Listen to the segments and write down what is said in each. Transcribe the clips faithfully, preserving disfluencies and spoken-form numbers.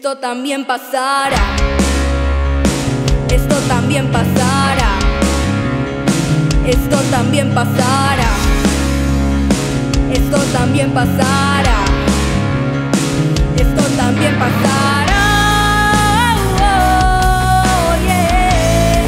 Esto también pasará. Esto también pasará. Esto también pasará. Esto también pasará. Esto también pasará. Oh, yeah.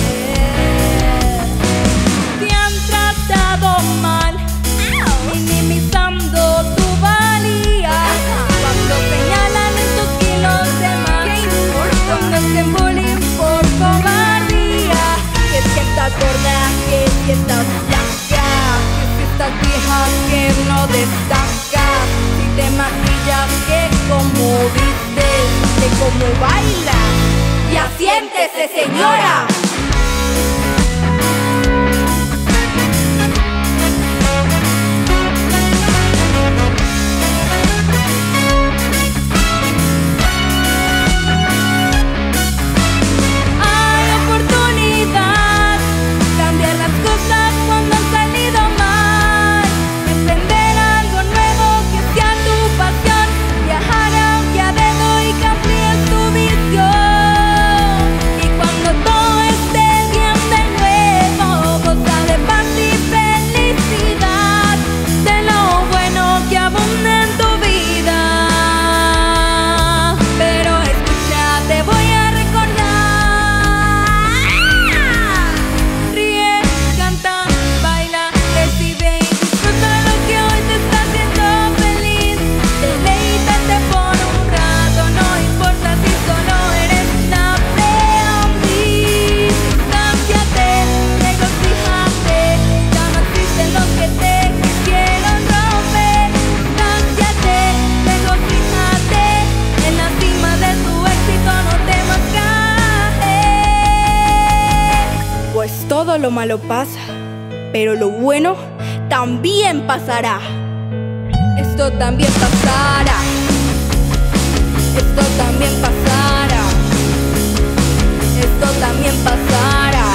Te han tratado mal, minimizando tu valía. Cuando señalan estos kilos de más, cuando hacen bullying por cobardía. Que es que estás gorda, que si estás flaca, que si estás vieja, que no destacas. Si te maquillas, que como vistes, que como bailas. Ya siéntese, señora. Pues todo lo malo pasa, pero lo bueno también pasará. Esto también pasará. Esto también pasará. Esto también pasará.